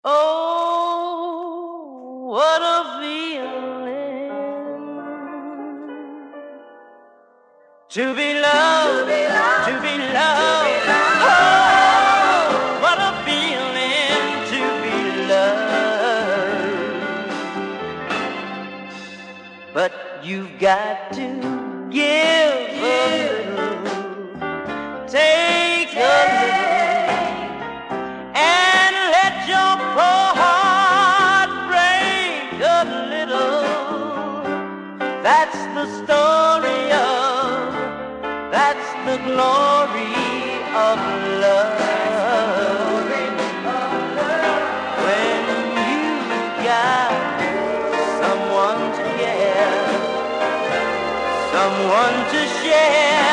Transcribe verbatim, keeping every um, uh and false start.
Oh, what a feeling to be loved, to be loved, to be loved. Oh, what a feeling to be loved. But you've got to give a little, take a little, and let your poor heart break a little. That's the story of, that's the glory of love. When you got someone to care, someone to share.